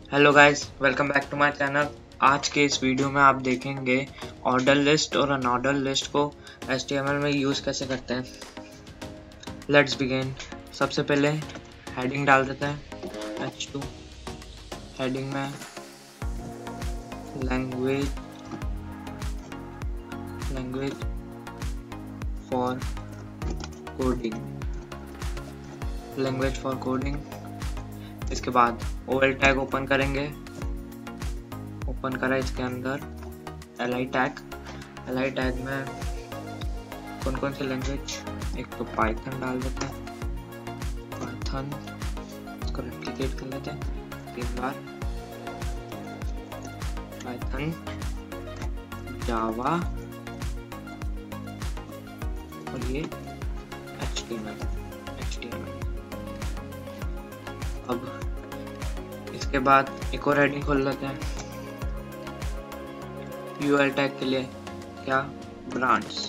Hello guys, welcome back to my channel. आज के इस वीडियो में आप देखेंगे ऑर्डर लिस्ट और अनऑर्डर लिस्ट को HTML में यूज़ कैसे करते हैं। Let's begin. सबसे पहले हेडिंग डाल देते हैं H2। हेडिंग में लैंग्वेज फॉर कोडिंग। इसके बाद OL टैग ओपन करेंगे। ओपन करा, इसके अंदर LI टैग में कौन सी लैंग्वेज, एक तो पाइथन डाल देते हैं। पाइथन इसको रेप्लिकेट कर लेते हैं 3 बार। पाइथन, जावा और ये HTML। अब इसके बाद एक और हेडिंग खोल लेते हैं UL टैग के लिए। क्या? ब्रांड्स।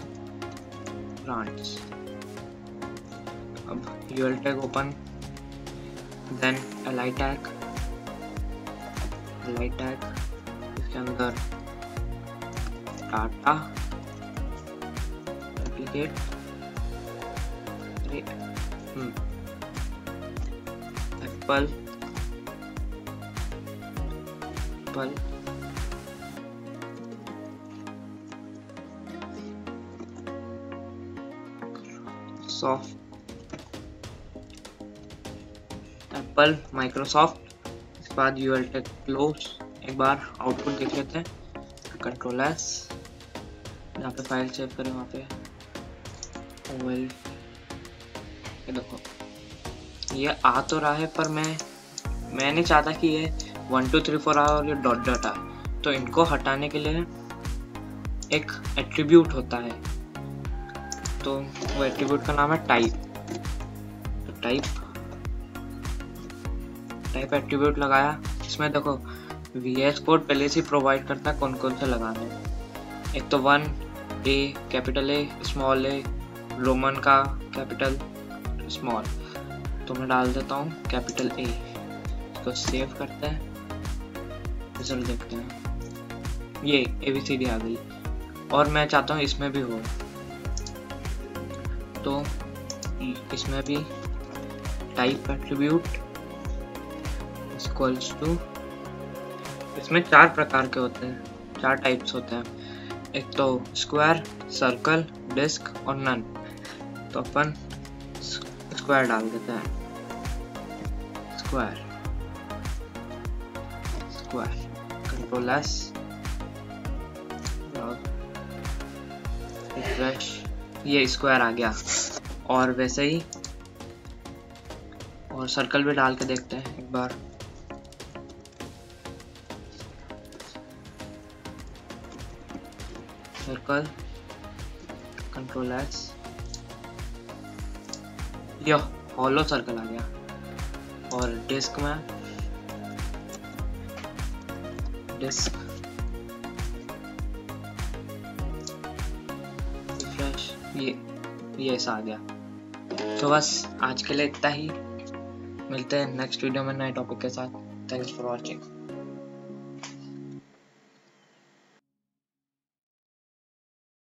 अब UL tag open, then LI tag. इसके अंदर डाटा रेप्लिकेट, एप्पल माइक्रोसॉफ्ट। इसके बाद UL टैग क्लोज। एक बार आउटपुट देख लेते हैं। Ctrl+S, जहाँ पे फाइल सेव करें वहाँ पे OL। ये देखो, ये आ तो रहा है पर मैं नहीं चाहता कि ये 1 2 3 4 आए और ये डॉट आए। तो इनको हटाने के लिए एक एट्रीब्यूट होता है, तो वो एट्रीब्यूट का नाम है टाइप। तो टाइप एट्रीब्यूट लगाया। इसमें देखो VS कोड पहले से प्रोवाइड करता है कौन से लगाने हैं। एक तो 1 A, capital A, small A, roman का कैपिटल स्मॉल। तो मैं डाल देता हूँ कैपिटल A। इसको सेव करते हैं, रिजल्ट देखते हैं। ये ABCD आ गई और मैं चाहता हूँ इसमें भी हो, तो इसमें भी टाइप एट्रीब्यूट इक्वल्स टू। इसमें 4 प्रकार के होते हैं, 4 टाइप्स होते हैं। एक तो स्क्वायर, सर्कल, डिस्क और नन। तो अपन स्क्वायर डाल देते हैं। स्क्वायर Ctrl+S, रिफ्रेश, ये स्क्वायर आ गया। और वैसे ही और सर्कल भी डाल के देखते हैं एक बार। सर्कल, Ctrl+S, यो हॉलो सर्कल आ गया। और डिस्क में रिफ्रेश, ये ऐसा आ गया। तो बस आज के लिए इतना ही। मिलते हैं नेक्स्ट वीडियो में नए टॉपिक के साथ। Thanks for watching.